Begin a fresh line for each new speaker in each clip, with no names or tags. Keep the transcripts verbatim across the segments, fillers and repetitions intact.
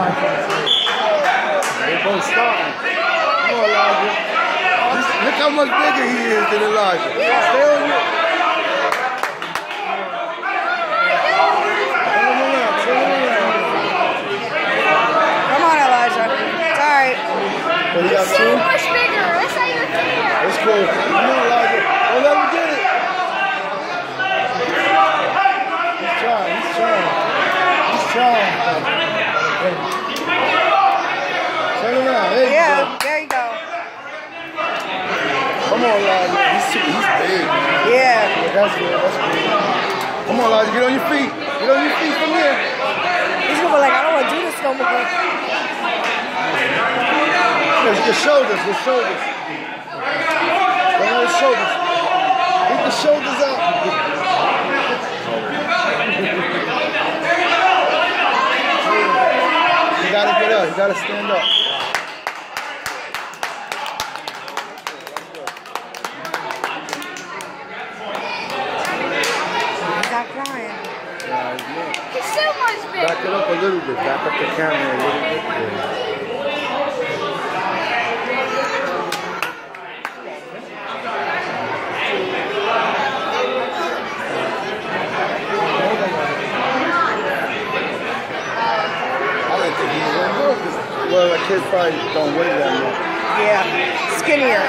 They both starting. Come on, Elijah. Look how much bigger he is than Elijah. Stay on you.
Come on, Elijah. It's all right.
But he got
so
two.
much bigger. That's how you're there.
Let's go. Come on, Elijah. Don't let him get it. He's trying. He's trying. He's trying. Turn around. There you
Yeah,
go.
there you go.
Come on, Elijah. He's, too, he's big.
Yeah.
Yeah, that's good. That's good. Come on, Elijah. Get on your feet. Get on your feet from here.
He's gonna be like, I don't want to do this no more.
Your, your shoulders. Your shoulders. Bring on your shoulders. Get the shoulders out. You gotta get up. You gotta stand up.
Stop crying.
Yeah, he's not.
He's so much bigger.
Back it up a little bit. Back up the camera a little bit. Yeah. I didn't think he was gonna go. Well, the kid probably don't weigh that much.
Yeah. Skinnier.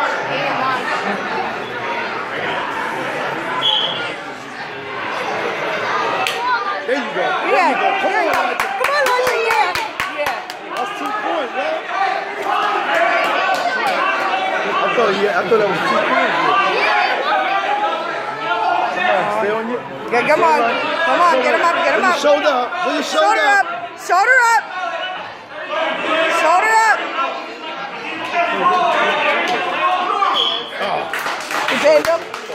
There you go. There
Yeah.
you go. Come
There
on,
you go.
Elijah.
Come on, Elijah. Yeah. Yeah.
That's two points, right? I thought, yeah, I thought that was two points. Come on, stay on your.
Yeah, come on. Come on. Get him up. Get him
Put
up.
your shoulder up. Put your shoulder,
Shoulder
up.
up. Shoulder up. Shoulder up.
Oh.
You bend him.